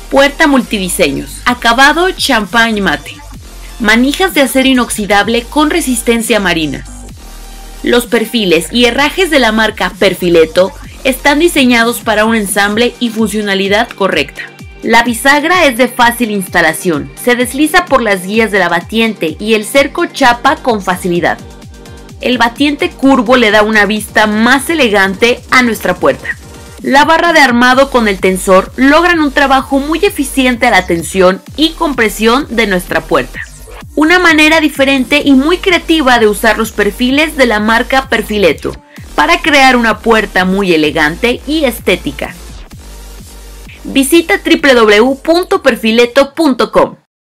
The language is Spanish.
Puerta multidiseños. Acabado champagne mate. Manijas de acero inoxidable con resistencia marina. Los perfiles y herrajes de la marca Perfiletto están diseñados para un ensamble y funcionalidad correcta. La bisagra es de fácil instalación, se desliza por las guías de la batiente y el cerco chapa con facilidad. El batiente curvo le da una vista más elegante a nuestra puerta. La barra de armado con el tensor logran un trabajo muy eficiente a la tensión y compresión de nuestra puerta. Una manera diferente y muy creativa de usar los perfiles de la marca Perfiletto para crear una puerta muy elegante y estética. Visita www.perfiletto.com.